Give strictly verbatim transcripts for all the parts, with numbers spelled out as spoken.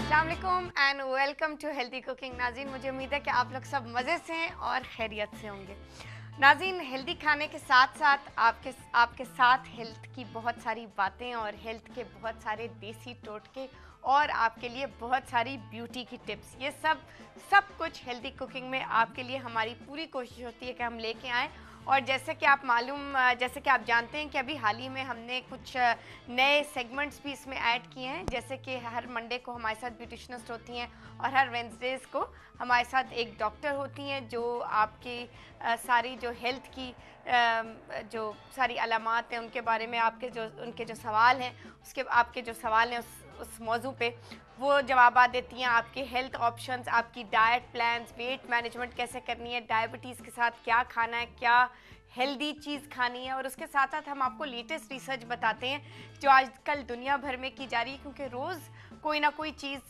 अस्सलाम वालेकुम and welcome to healthy cooking. नाज़रीन, मुझे उम्मीद है कि आप लोग सब मज़े से हैं और खैरियत से होंगे। नाज़रीन, हेल्दी खाने के साथ साथ आपके आपके साथ हेल्थ की बहुत सारी बातें और हेल्थ के बहुत सारे देसी टोटके और आपके लिए बहुत सारी ब्यूटी की टिप्स, ये सब सब कुछ हेल्दी कुकिंग में आपके लिए हमारी पूरी कोशिश होती है कि हम लेके आएँ। और जैसे कि आप मालूम जैसे कि आप जानते हैं कि अभी हाल ही में हमने कुछ नए सेगमेंट्स भी इसमें ऐड किए हैं, जैसे कि हर मंडे को हमारे साथ ब्यूटिशनिस्ट होती हैं और हर वेंसडेज़ को हमारे साथ एक डॉक्टर होती हैं जो आपकी आ, सारी जो हेल्थ की आ, जो सारी अलामात हैं उनके बारे में आपके जो उनके जो सवाल हैं उसके आपके जो सवाल हैं उस उस मौजू पे वो जवाब देती हैं। आपके हेल्थ ऑप्शंस, आपकी डाइट प्लान्स, वेट मैनेजमेंट कैसे करनी है, डायबिटीज़ के साथ क्या खाना है, क्या हेल्दी चीज़ खानी है, और उसके साथ साथ हम आपको लेटेस्ट रिसर्च बताते हैं जो आजकल दुनिया भर में की जा रही है, क्योंकि रोज़ कोई ना कोई चीज़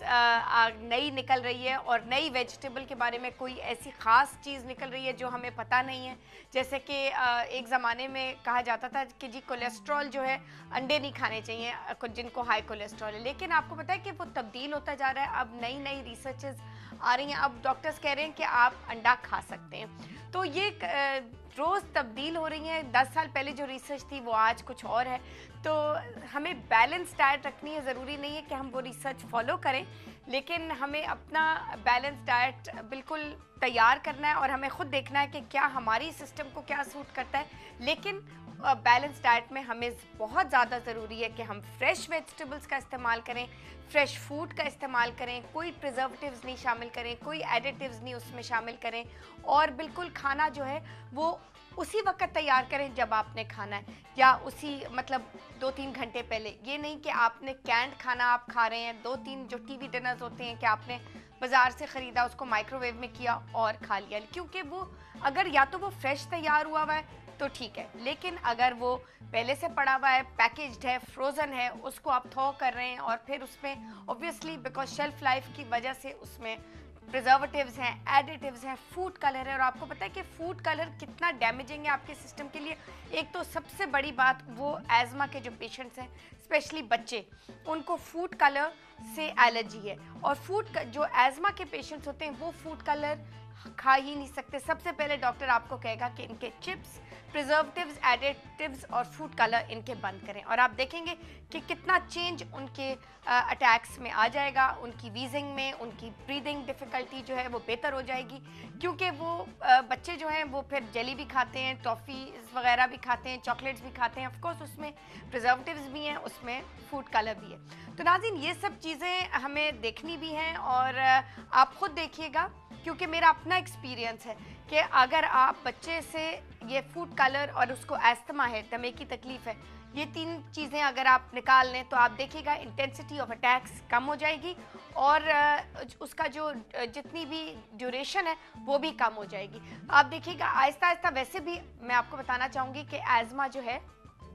नई निकल रही है और नई वेजिटेबल के बारे में कोई ऐसी ख़ास चीज़ निकल रही है जो हमें पता नहीं है। जैसे कि एक ज़माने में कहा जाता था कि जी कोलेस्ट्रॉल जो है अंडे नहीं खाने चाहिए कुछ जिनको हाई कोलेस्ट्रॉल है, लेकिन आपको पता है कि वो तब्दील होता जा रहा है। अब नई नई रिसर्चेस आ रही हैं, अब डॉक्टर्स कह रहे हैं कि आप अंडा खा सकते हैं। तो ये रोज़ तब्दील हो रही है। दस साल पहले जो रिसर्च थी वो आज कुछ और है। तो हमें बैलेंस डाइट रखनी है। ज़रूरी नहीं है कि हम वो रिसर्च फॉलो करें, लेकिन हमें अपना बैलेंस डाइट बिल्कुल तैयार करना है और हमें खुद देखना है कि क्या हमारी सिस्टम को क्या सूट करता है। लेकिन बैलेंस डाइट में हमें बहुत ज़्यादा ज़रूरी है कि हम फ्रेश वेजिटेबल्स का इस्तेमाल करें, फ्रेश फूड का इस्तेमाल करें, कोई प्रिजर्वेटिव्स नहीं शामिल करें, कोई एडिटिव्स नहीं उसमें शामिल करें, और बिल्कुल खाना जो है वो उसी वक्त तैयार करें जब आपने खाना है, या उसी मतलब दो तीन घंटे पहले। ये नहीं कि आपने कैंड खाना आप खा रहे हैं। दो तीन जो टीवी डिनर्स होते हैं कि आपने बाज़ार से ख़रीदा, उसको माइक्रोवेव में किया और खा लिया, क्योंकि वो अगर या तो वो फ्रेश तैयार हुआ हुआ है तो ठीक है, लेकिन अगर वो पहले से पड़ा हुआ है, पैकेज्ड है, फ्रोज़न है, उसको आप थॉ कर रहे हैं और फिर उसमें ऑब्वियसली बिकॉज शेल्फ लाइफ की वजह से उसमें प्रिजर्वेटिव्स हैं, एडिटिव्स हैं, फूड कलर है। और आपको पता है कि फूड कलर कितना डैमेजिंग है आपके सिस्टम के लिए। एक तो सबसे बड़ी बात, वो एज़मा के जो पेशेंट्स हैं, स्पेशली बच्चे, उनको फूड कलर से एलर्जी है। और फूड जो एज़मा के पेशेंट्स होते हैं वो फूड कलर खा ही नहीं सकते। सबसे पहले डॉक्टर आपको कहेगा कि इनके चिप्स, प्रिजर्वेटिव्स, एडिटिव्स और फूड कलर इनके बंद करें, और आप देखेंगे कि कितना चेंज उनके अटैक्स में आ जाएगा, उनकी वीजिंग में, उनकी ब्रीदिंग डिफ़िकल्टी जो है वो बेहतर हो जाएगी। क्योंकि वो आ, बच्चे जो हैं वो फिर जेली भी खाते हैं, टॉफ़ीज़ वगैरह भी खाते हैं, चॉकलेट्स भी खाते हैं, ऑफकोर्स उसमें प्रिजर्वेटिव्स भी हैं, उसमें फूड कलर भी है। तो नाज़रीन, ये सब चीज़ें हमें देखनी भी हैं, और आप ख़ुद देखिएगा, क्योंकि मेरा अपना एक्सपीरियंस है कि अगर आप बच्चे से ये फूड कलर और उसको अस्थमा है, दमे की तकलीफ़ है, ये तीन चीज़ें अगर आप निकाल लें तो आप देखिएगा इंटेंसिटी ऑफ अटैक्स कम हो जाएगी, और उसका जो जितनी भी ड्यूरेशन है वो भी कम हो जाएगी। आप देखिएगा आहिस्ता आहिस्ता। वैसे भी मैं आपको बताना चाहूँगी कि एज़मा जो है,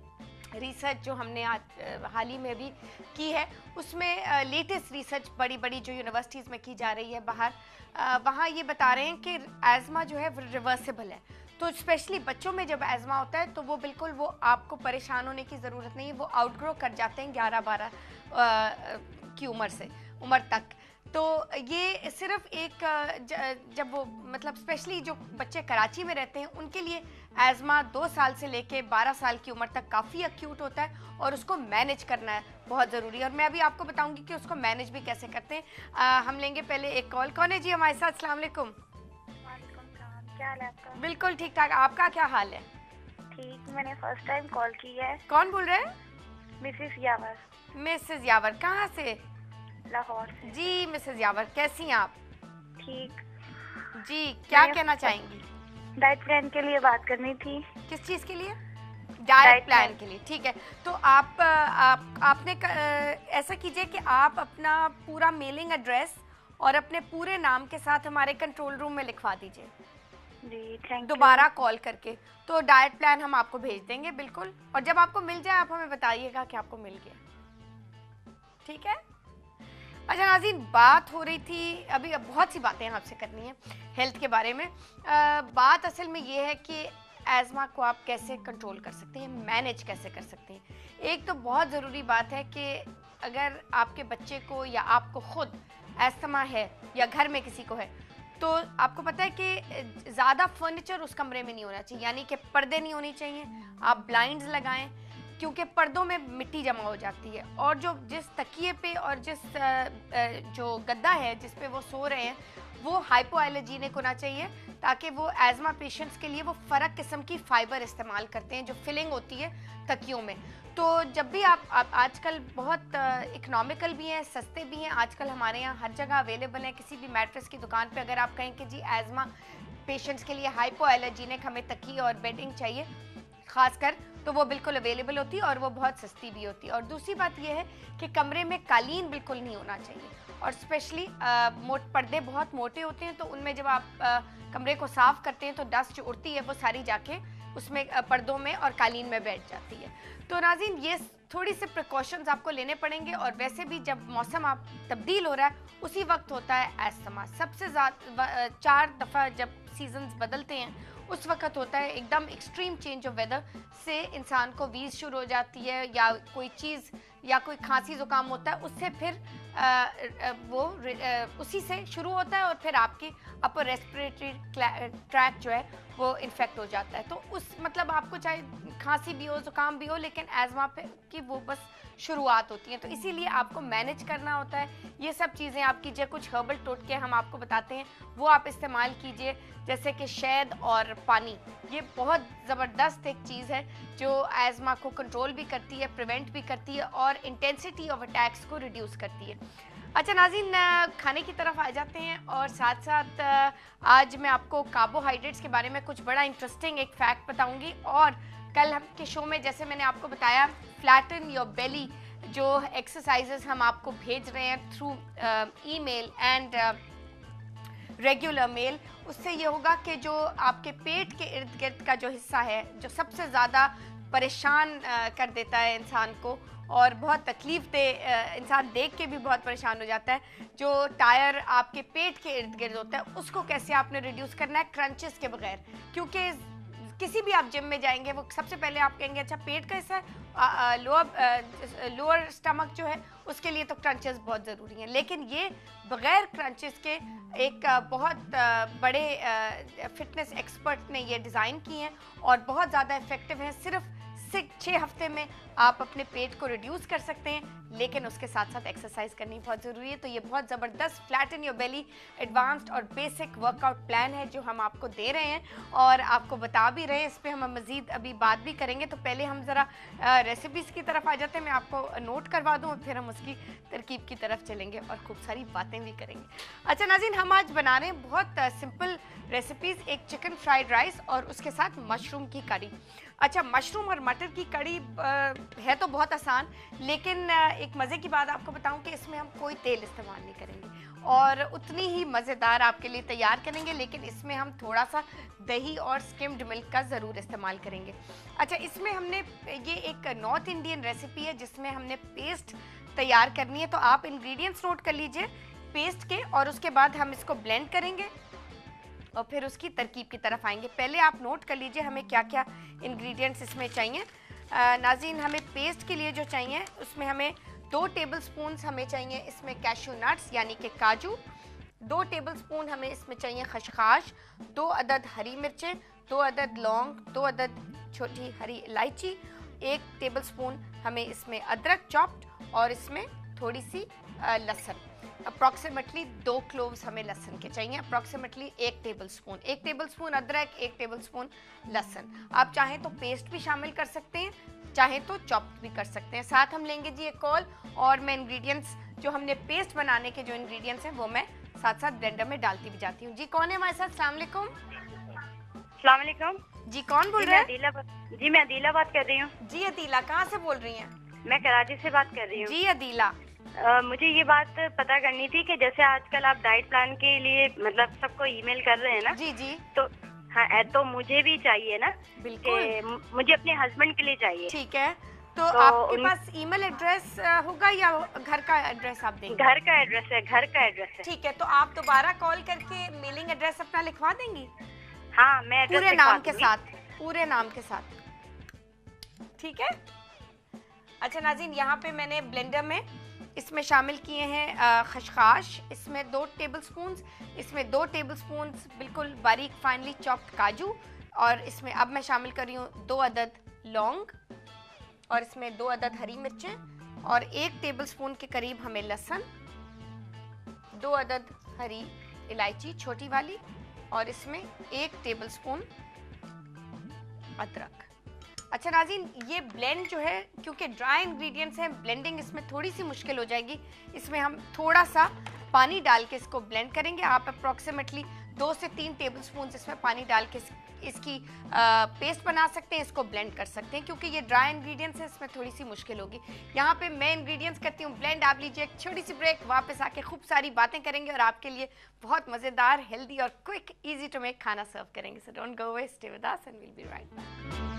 रिसर्च जो हमने आज हाल ही में भी की है, उसमें लेटेस्ट रिसर्च बड़ी बड़ी जो यूनिवर्सिटीज़ में की जा रही है बाहर, वहाँ ये बता रहे हैं कि एज़मा जो है वो रिवर्सिबल है। तो स्पेशली बच्चों में जब एज़मा होता है तो वो बिल्कुल वो आपको परेशान होने की ज़रूरत नहीं है, वो आउटग्रो कर जाते हैं ग्यारह बारह की उम्र से उम्र तक। तो ये सिर्फ एक जब वो मतलब स्पेशली जो बच्चे कराची में रहते हैं उनके लिए एज़मा दो साल से लेके बारह साल की उम्र तक काफ़ी एक्यूट होता है, और उसको मैनेज करना है बहुत ज़रूरी है। और मैं अभी आपको बताऊंगी कि उसको मैनेज भी कैसे करते हैं। आ, हम लेंगे पहले एक कॉल। कौन है जी हमारे साथ? अस्सलाम वालेकुम। क्या हाल है आपका? बिल्कुल ठीक ठाक, आपका क्या हाल है? ठीक, मैंने फर्स्ट टाइम कॉल की है। कौन बोल रहे हैं? मिसेस यावर। मिसेस यावर, कहाँ से? लाहौर से। जी मिसेस यावर, कैसी हैं आप? ठीक जी, क्या कहना चाहेंगी? डाइट प्लान के लिए बात करनी थी। किस चीज़ के लिए? डाइट प्लान के लिए। ठीक है, तो आप, आप आपने ऐसा कीजिए कि आप अपना पूरा मेलिंग एड्रेस और अपने पूरे नाम के साथ हमारे कंट्रोल रूम में लिखवा दीजिए जी, थैंक यू। दोबारा कॉल करके, तो डाइट प्लान हम आपको भेज देंगे बिल्कुल। और जब आपको मिल जाए आप हमें बताइएगा कि आपको मिल गया, ठीक है? अच्छा नाज़रीन, बात हो रही थी अभी, अब बहुत सी बातें आपसे करनी है हेल्थ के बारे में। आ, बात असल में ये है कि एज़मा को आप कैसे कंट्रोल कर सकते हैं, मैनेज कैसे कर सकते हैं। एक तो बहुत ज़रूरी बात है कि अगर आपके बच्चे को या आपको खुद अस्थमा है या घर में किसी को है, तो आपको पता है कि ज़्यादा फर्नीचर उस कमरे में नहीं होना चाहिए, यानी कि पर्दे नहीं होने चाहिए। आप ब्लाइंड्स लगाएं, क्योंकि पर्दों में मिट्टी जमा हो जाती है, और जो जिस तकिए पे और जिस जो गद्दा है जिस पे वो सो रहे हैं वो हाइपोएलर्जीनिक होना चाहिए, ताकि वो एज़मा पेशेंट्स के लिए वो फ़र्क किस्म की फ़ाइबर इस्तेमाल करते हैं जो फिलिंग होती है तकियों में। तो जब भी आप, आप आजकल बहुत इकोनॉमिकल भी हैं, सस्ते भी हैं, आजकल हमारे यहाँ हर जगह अवेलेबल हैं। किसी भी मैट्रेस की दुकान पे अगर आप कहें कि जी एज़मा पेशेंट्स के लिए हाइपोएलर्जीनिक हमें तकिए और बेडिंग चाहिए खासकर, तो वो बिल्कुल अवेलेबल होती है और वो बहुत सस्ती भी होती है। और दूसरी बात यह है कि कमरे में कालीन बिल्कुल नहीं होना चाहिए, और स्पेशली मोट पर्दे बहुत मोटे होते हैं, तो उनमें जब आप आ, कमरे को साफ़ करते हैं तो डस्ट जो उड़ती है वो सारी जाके उसमें पर्दों में और कालीन में बैठ जाती है। तो नाज़रीन, ये थोड़ी सी प्रिकॉशंस आपको लेने पड़ेंगे। और वैसे भी जब मौसम आप तब्दील हो रहा है उसी वक्त होता है अस्थमा। सबसे ज़्यादा चार दफ़ा जब सीजन्स बदलते हैं उस वक्त होता है एकदम एक्सट्रीम चेंज ऑफ वेदर से इंसान को वीज़ शुरू हो जाती है, या कोई चीज़ या कोई खांसी ज़ुकाम होता है, उससे फिर आ, आ, वो आ, उसी से शुरू होता है और फिर आपकी अपर रेस्पिरेटरी ट्रैक जो है वो इन्फेक्ट हो जाता है। तो उस मतलब आपको चाहे खांसी भी हो, ज़ुकाम भी हो, लेकिन एज़मा पे की वो बस शुरुआत होती है। तो इसीलिए आपको मैनेज करना होता है। ये सब चीज़ें आप कीजिए, कुछ हर्बल टोटके हम आपको बताते हैं वो आप इस्तेमाल कीजिए, जैसे कि शहद और पानी। ये बहुत ज़बरदस्त एक चीज़ है जो एज़मा को कंट्रोल भी करती है, प्रिवेंट भी करती है और इंटेंसिटी ऑफ अटैक्स को रिड्यूस करती है। अच्छा नाज़रीन, खाने की तरफ आ जाते हैं, और साथ साथ आज मैं आपको कार्बोहाइड्रेट्स के बारे में कुछ बड़ा इंटरेस्टिंग एक फैक्ट बताऊंगी। और कल हम के शो में जैसे मैंने आपको बताया फ्लैटन योर बेली जो एक्सरसाइजेस हम आपको भेज रहे हैं through email and regular mail, उससे ये होगा कि जो आपके पेट के इर्द गिर्द का जो हिस्सा है जो सबसे ज़्यादा परेशान कर देता है इंसान को और बहुत तकलीफ दे, इंसान देख के भी बहुत परेशान हो जाता है, जो टायर आपके पेट के इर्द गिर्द होता है, उसको कैसे आपने रिड्यूस करना है क्रंचेस के बगैर। क्योंकि किसी भी आप जिम में जाएंगे वो सबसे पहले आप कहेंगे अच्छा पेट का हिस्सा है, लोअर लोअर स्टमक जो है उसके लिए तो क्रंचेस बहुत ज़रूरी हैं, लेकिन ये बग़ैर क्रंचेस के एक बहुत बड़े फिटनेस एक्सपर्ट ने ये डिज़ाइन की हैं और बहुत ज़्यादा इफ़ेक्टिव हैं। सिर्फ सिक्स छः हफ्ते में आप अपने पेट को रिड्यूस कर सकते हैं, लेकिन उसके साथ साथ एक्सरसाइज करनी बहुत ज़रूरी है। तो ये बहुत ज़बरदस्त फ्लैटन योर बेली एडवांस्ड और बेसिक वर्कआउट प्लान है जो हम आपको दे रहे हैं और आपको बता भी रहे हैं। इस पर हम मज़ीद अभी बात भी करेंगे। तो पहले हम ज़रा रेसिपीज़ की तरफ आ जाते हैं, मैं आपको नोट करवा दूँ और फिर हम उसकी तरकीब की तरफ चलेंगे और खूब सारी बातें भी करेंगे। अच्छा नाज़रीन, हम आज बना रहे हैं बहुत सिंपल रेसिपीज़, एक चिकन फ्राइड राइस और उसके साथ मशरूम की कड़ी। अच्छा, मशरूम और मटर की कड़ी है तो बहुत आसान, लेकिन एक मज़े की बात आपको बताऊं कि इसमें हम कोई तेल इस्तेमाल नहीं करेंगे और उतनी ही मज़ेदार आपके लिए तैयार करेंगे, लेकिन इसमें हम थोड़ा सा दही और स्किम्ड मिल्क का ज़रूर इस्तेमाल करेंगे। अच्छा, इसमें हमने ये एक नॉर्थ इंडियन रेसिपी है जिसमें हमने पेस्ट तैयार करनी है, तो आप इंग्रेडिएंट्स नोट कर लीजिए पेस्ट के, और उसके बाद हम इसको ब्लेंड करेंगे और फिर उसकी तरकीब की तरफ आएंगे। पहले आप नोट कर लीजिए हमें क्या क्या इंग्रेडिएंट्स इसमें चाहिए। नाज़रीन, हमें पेस्ट के लिए जो चाहिए उसमें हमें दो टेबलस्पून हमें चाहिए इसमें कैशू नट्स यानी कि काजू, दो टेबलस्पून हमें इसमें चाहिए खसखस, दो अदद हरी मिर्चें, दो अदद लौंग, दो अदद छोटी हरी इलायची, एक टेबलस्पून हमें इसमें अदरक चॉप्ड और इसमें थोड़ी सी लहसुन, अप्रॉक्सीमेटली दो क्लोव्स हमें लहसुन के चाहिए, अप्रॉक्सीमेटली एक टेबलस्पून, एक टेबलस्पून अदरक, एक टेबलस्पून लहसुन। आप चाहें तो पेस्ट भी शामिल कर सकते हैं, चाहें तो चॉप्ड भी कर सकते हैं। साथ हम लेंगे जी एक कॉल, और मैं इंग्रेडिएंट्स जो हमने पेस्ट बनाने के जो इंग्रेडिएंट्स हैं वो मैं साथ साथ ब्लेंडर में डालती भी जाती हूँ। जी कौन है हमारे साथ? अस्सलाम वालेकुम। अस्सलाम वालेकुम। जी कौन बोल रहे हैं? जी मैं अदीला बात कर रही हूँ। जी अदीला, कहाँ से बोल रही हैं? मैं कराची से बात कर रही हूँ। जी अदीला, Uh, मुझे ये बात पता करनी थी कि जैसे आजकल आप डाइट प्लान के लिए मतलब सबको ईमेल कर रहे हैं ना। जी जी। तो हाँ, तो मुझे भी चाहिए ना। बिल्कुल, मुझे अपने हस्बैंड के लिए चाहिए। ठीक है, तो, तो आपके उन... पास ईमेल एड्रेस होगा या घर का एड्रेस आप देंगे? घर का एड्रेस है, घर का एड्रेस है। ठीक है, तो आप दोबारा कॉल करके मेलिंग एड्रेस अपना लिखवा देंगी? हाँ, मैं एड्रेस पूरे नाम के साथ, पूरे नाम के साथ, ठीक है। अच्छा नाज़रीन, यहाँ पे मैंने ब्लेंडर में इसमें शामिल किए हैं खशखाश, इसमें दो टेबलस्पून्स, इसमें दो टेबलस्पून्स बिल्कुल बारीक फाइनली चॉप्ड काजू, और इसमें अब मैं शामिल कर रही हूँ दो अदद लौंग, और इसमें दो अदद हरी मिर्चें, और एक टेबलस्पून के करीब हमें लहसुन, दो अदद हरी इलायची छोटी वाली, और इसमें एक टेबलस्पून अदरक। अच्छा नाज़रीन, ये ब्लेंड जो है, क्योंकि ड्राई इंग्रेडिएंट्स हैं, ब्लेंडिंग इसमें थोड़ी सी मुश्किल हो जाएगी। इसमें हम थोड़ा सा पानी डाल के इसको ब्लेंड करेंगे। आप अप्रॉक्सीमेटली दो से तीन टेबलस्पून इसमें पानी डाल के इसकी आ, पेस्ट बना सकते हैं, इसको ब्लेंड कर सकते हैं। क्योंकि ये ड्राई इंग्रेडिएंट्स है, इसमें थोड़ी सी मुश्किल होगी। यहाँ पे मैं इंग्रेडिएंट्स करती हूँ ब्लेंड। आप लीजिए एक छोटी सी ब्रेक, वापस आके खूब सारी बातें करेंगे और आपके लिए बहुत मज़ेदार, हेल्दी और क्विक, ईजी टू मेक खाना सर्व करेंगे। So don't go away, stay with us and we'll be right back.